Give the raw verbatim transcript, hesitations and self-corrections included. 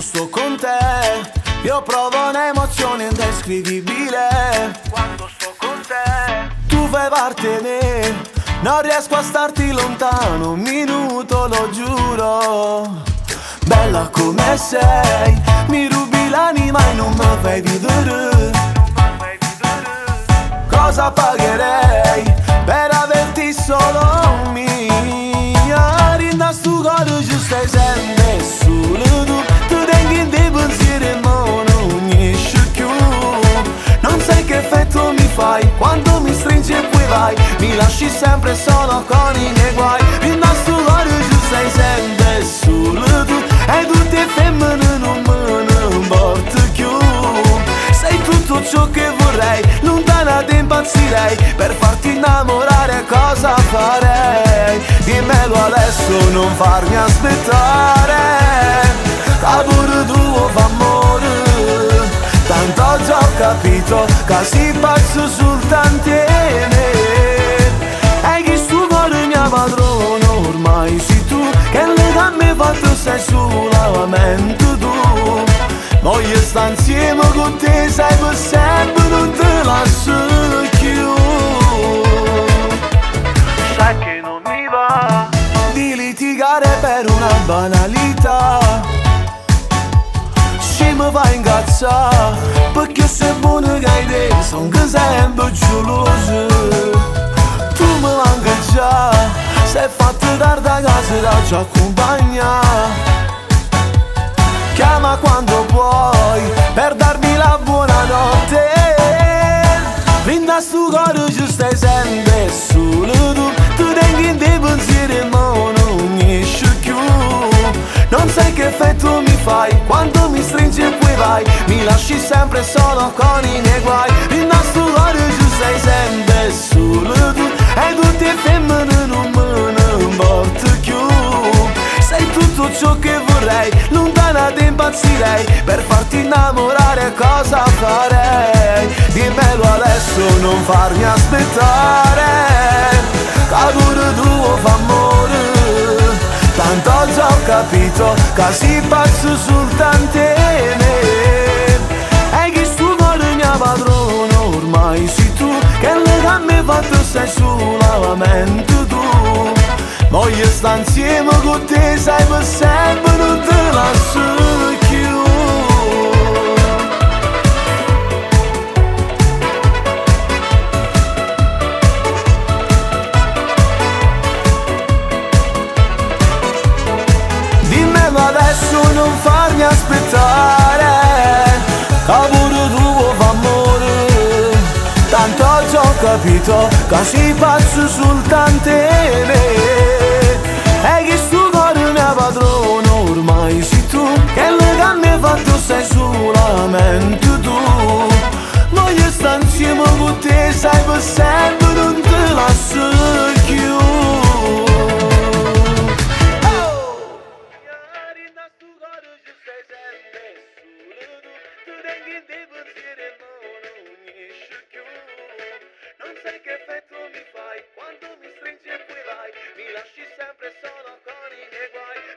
sto con te io provo un'emozione indescrivibile. Quando sto con te tu fai parte di me, non riesco a starti lontano un minuto, lo giuro. Bella come sei, mi rubi l'anima e non mi fai vivere. Cosa pagherei per averti solo mia? Rinda stu cuore ci stai sempre solo tu. Tu tengi in dei pensieri e non unisci più. Non sai che effetto mi fai quando mi stringi e poi vai. Mi lasci sempre solo con i miei guai. Rinda stu cuore ci stai sempre solo tu. E tutte femmine non me ne importa più. Sei tutto ciò che vorrei, lontana te impazzirei. Per farti innamorare cosa farei? Dimmelo adesso, non farmi aspettare. Pure tuo fa amore, tanto ho già capito che si pazzo soltanto in me. E chi sto cuore mia padrona ormai sei tu. Che legame fatto sei solamente tu. Voglio stare insieme con te, sai per sempre, non te lascio più. Sai che non mi va di litigare per una banalità. Ci mi fa incazzare perché sei buono che hai te, sono che sempre geloso. Tu mi manca già, sei fatto tardi a casa da ci accompagnare. Chiama quando puoi per darmi la buonanotte. Rinda stu cuore ci stai sempre solo tu. Tu tengi in dei pensieri e non unisci più. Non sai che effetto mi fai quando mi stringi e poi vai. Mi lasci sempre solo con i miei guai. Rinda stu cuore ci stai sempre solo tu. E tutte femmine non me ne importa più. Sei tutto ciò che vorrei, lontana te impazzirei. Per farti innamorare cosa farei? Dimmelo adesso, non farmi aspettare. Che pure tuo fa amore, tanto ho già capito che si pazzo soltanto in me. E chi sto cuore mia padrona ormai sei tu. Che legame fatto sei solamente tu. Voglio stare insieme con te, sai per sempre, non te lascio più. Dimmelo adesso, non farmi aspettare. Che pure tuo fa amore, tanto ho già capito che si pazzo soltanto in me. E chi sto cuore mia padrona ormai sei tu. Che legame fatto sei solamente tu. Voglio stare insieme con te, sai per sempre, non te lascio più. Rinda stu cuore ci stai sempre solo tu. Tu tengi in dei pensieri e non unisci più. Non sai che effetto mi fai quando mi stringi e poi vai. Mi lasci sempre solo con i miei guai.